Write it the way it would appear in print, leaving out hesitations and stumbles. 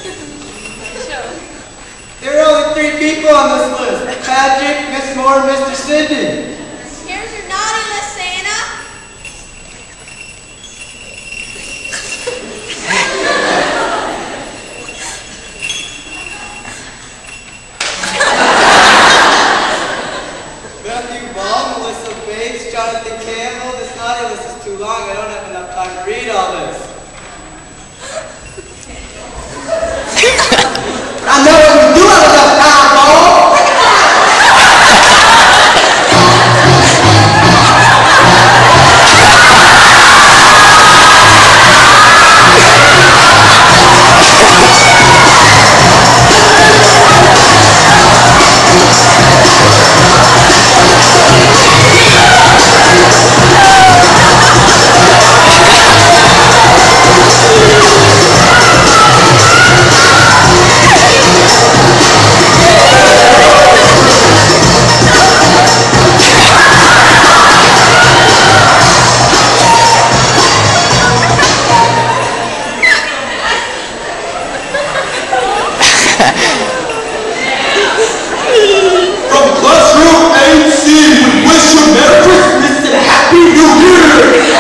There are only 3 people on this list. Patrick, Miss Moore, and Mr. Sidney. Here's your naughty list, Santa. Matthew Ball, Melissa Bates, Jonathan Campbell. This naughty list is too long. I don't have enough time to read all this. I know what you do have enough time, Paul. From Classroom AC, we wish you Merry Christmas and Happy New Year!